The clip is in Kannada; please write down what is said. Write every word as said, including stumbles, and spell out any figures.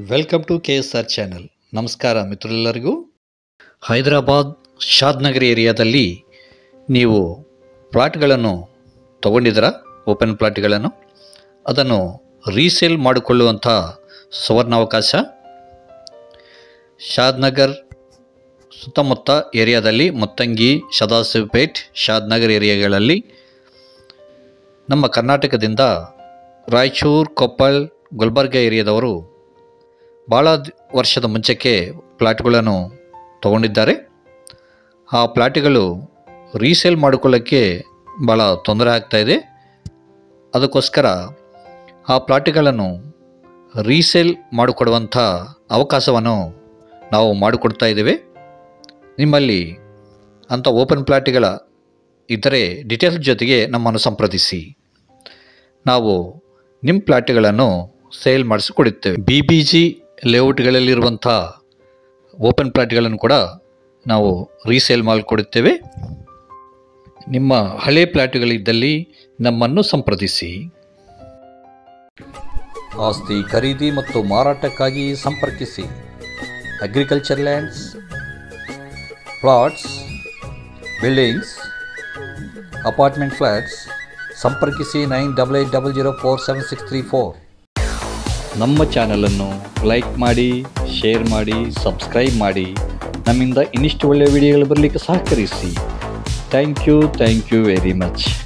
Welcome to K S R channel. ನಮಸ್ಕಾರ ಮಿತ್ರರೆಲ್ಲರಿಗೂ. ಹೈದರಾಬಾದ್ ಶಾದ್ನಗರ್ ಏರಿಯಾದಲ್ಲಿ ನೀವು ಪ್ಲಾಟ್ಗಳನ್ನು ತಗೊಂಡಿದ್ದೀರಾ, ಓಪನ್ ಪ್ಲಾಟ್ಗಳನ್ನು. ಅದನ್ನು ರೀಸೇಲ್ ಮಾಡಿಕೊಳ್ಳುವಂಥ ಸುವರ್ಣಾವಕಾಶ. ಶಾದ್ನಗರ್ ಸುತ್ತಮುತ್ತ ಏರಿಯಾದಲ್ಲಿ, ಮುತ್ತಂಗಿ, ಸದಾಶಿವಪೇಟ್, ಶಾದ್ನಗರ್ ಏರಿಯಾಗಳಲ್ಲಿ ನಮ್ಮ ಕರ್ನಾಟಕದಿಂದ ರಾಯಚೂರು, ಕೊಪ್ಪಳ, ಗುಲ್ಬರ್ಗ ಏರಿಯಾದವರು ಭಾಳ ವರ್ಷದ ಮುಂಚೆಗೆ ಪ್ಲಾಟ್ಗಳನ್ನು ತಗೊಂಡಿದ್ದಾರೆ. ಆ ಪ್ಲಾಟ್ಗಳು ರೀಸೇಲ್ ಮಾಡಿಕೊಳ್ಳೋಕ್ಕೆ ಭಾಳ ತೊಂದರೆ ಆಗ್ತಾಯಿದೆ. ಅದಕ್ಕೋಸ್ಕರ ಆ ಪ್ಲಾಟ್ಗಳನ್ನು ರೀಸೇಲ್ ಮಾಡಿಕೊಡುವಂಥ ಅವಕಾಶವನ್ನು ನಾವು ಮಾಡಿಕೊಡ್ತಾ ಇದ್ದೇವೆ. ನಿಮ್ಮಲ್ಲಿ ಅಂಥ ಓಪನ್ ಪ್ಲಾಟ್ಗಳ ಇದ್ದರೆ ಡೀಟೇಲ್ಸ್ ಜೊತೆಗೆ ನಮ್ಮನ್ನು ಸಂಪ್ರದಿಸಿ. ನಾವು ನಿಮ್ಮ ಪ್ಲಾಟ್ಗಳನ್ನು ಸೇಲ್ ಮಾಡಿಸಿಕೊಡುತ್ತೇವೆ. ಬಿ ಬಿ ಜಿ ಲೇಔಟ್ಗಳಲ್ಲಿರುವಂಥ ಓಪನ್ ಪ್ಲಾಟ್ಗಳನ್ನು ಕೂಡ ನಾವು ರೀಸೇಲ್ ಮಾಡಿಕೊಡುತ್ತೇವೆ. ನಿಮ್ಮ ಹಳೆ ಪ್ಲಾಟ್ಗಳಿದ್ದಲ್ಲಿ ನಮ್ಮನ್ನು ಸಂಪ್ರದಿಸಿ. ಆಸ್ತಿ ಖರೀದಿ ಮತ್ತು ಮಾರಾಟಕ್ಕಾಗಿ ಸಂಪರ್ಕಿಸಿ. Agriculture lands, plots, buildings, apartment flats ಸಂಪರ್ಕಿಸಿ nine double eight double zero four seven six three four. ನಮ್ಮ ಚಾನಲನ್ನು ಲೈಕ್ ಮಾಡಿ, ಶೇರ್ ಮಾಡಿ, ಸಬ್ಸ್ಕ್ರೈಬ್ ಮಾಡಿ. ನಮ್ಮಿಂದ ಇನ್ನಿಷ್ಟು ಒಳ್ಳೆಯ ವಿಡಿಯೋಗಳು ಬರಲಿಕ್ಕೆ ಸಹಕರಿಸಿ. Thank you thank you very much.